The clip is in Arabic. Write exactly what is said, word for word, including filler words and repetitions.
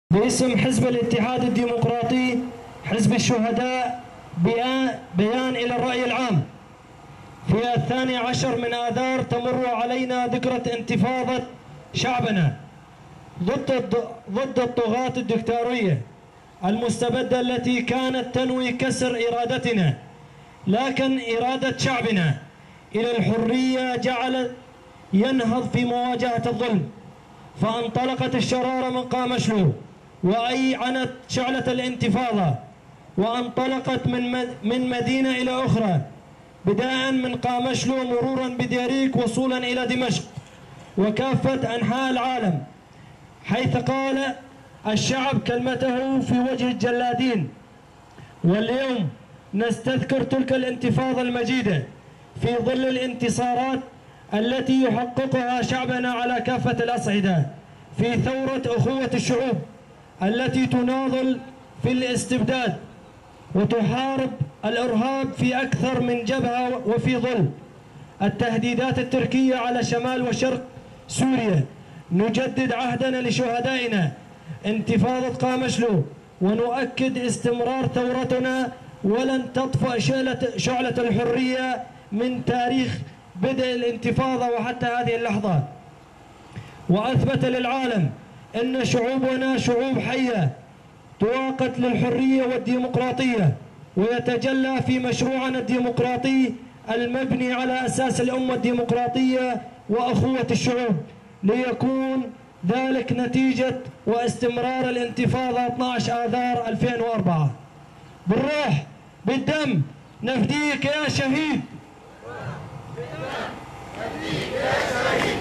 باسم حزب الاتحاد الديمقراطي حزب الشهداء بيان إلى الرأي العام. في الثاني عشر من آذار تمر علينا ذكرى انتفاضة شعبنا ضد ضد الطغاة الدكتاتورية المستبدة التي كانت تنوي كسر إرادتنا، لكن إرادة شعبنا إلى الحرية جعلت ينهض في مواجهة الظلم، فانطلقت الشرارة من قامشلو وأيعنت شعلة الانتفاضة، وانطلقت من من مدينة إلى أخرى، بداء من قامشلو مرورا بديريك وصولا إلى دمشق وكافة أنحاء العالم، حيث قال الشعب كلمته في وجه الجلادين. واليوم نستذكر تلك الانتفاضة المجيدة في ظل الانتصارات التي يحققها شعبنا على كافة الأصعدة في ثورة أخوة الشعوب التي تناضل في الاستبداد وتحارب الإرهاب في أكثر من جبهة، وفي ظل التهديدات التركية على شمال وشرق سوريا نجدد عهدنا لشهدائنا انتفاضة قامشلو ونؤكد استمرار ثورتنا، ولن تطفأ شعلة الحرية من تاريخ بدء الانتفاضة وحتى هذه اللحظة. وأثبت للعالم أن شعوبنا شعوب حية تواقت للحرية والديمقراطية، ويتجلى في مشروعنا الديمقراطي المبني على أساس الأمة الديمقراطية وأخوة الشعوب، ليكون ذلك نتيجة واستمرار الانتفاضة اثني عشر آذار ألفين وأربعة. بالروح بالدم نفديك يا شهيد.